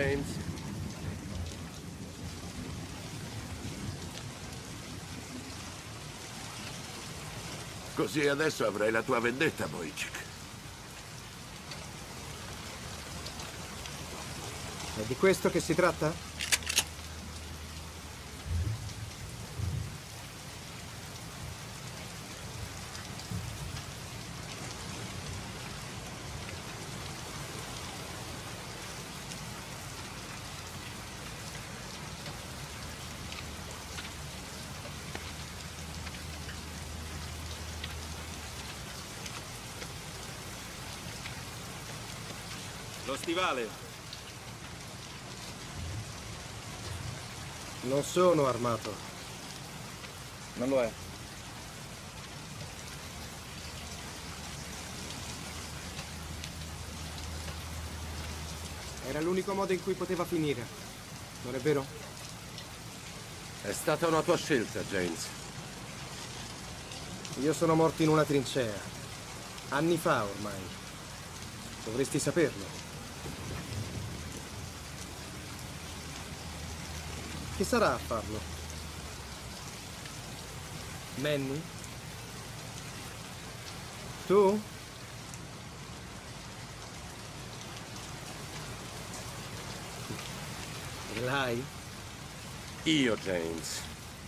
James. Così adesso avrai la tua vendetta, Boychik. È di questo che si tratta? Lo stivale. Non sono armato. Non lo è. Era l'unico modo in cui poteva finire. Non è vero? È stata una tua scelta, James. Io sono morto in una trincea. Anni fa ormai. Dovresti saperlo. Chi sarà a farlo? Manny? Tu? Lei? Io, James.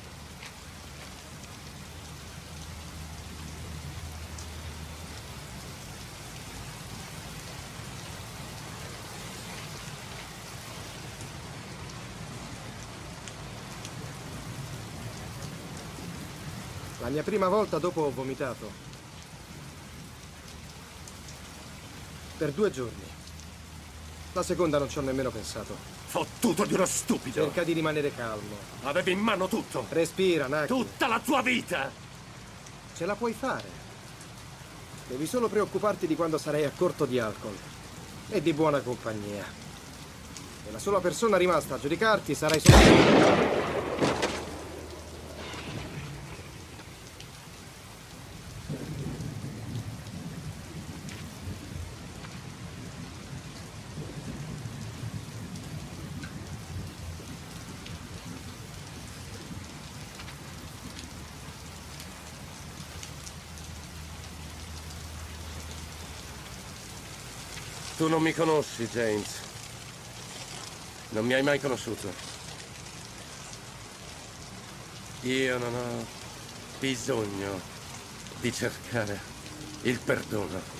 La mia prima volta dopo ho vomitato. Per 2 giorni. La seconda non ci ho nemmeno pensato. Fottuto di uno stupido! Cerca di rimanere calmo. Avevi in mano tutto! Respira, Naki. Tutta la tua vita! Ce la puoi fare. Devi solo preoccuparti di quando sarai a corto di alcol. E di buona compagnia. E la sola persona rimasta a giudicarti sarai solo... Tu non mi conosci, James. Non mi hai mai conosciuto. Io non ho bisogno di cercare il perdono.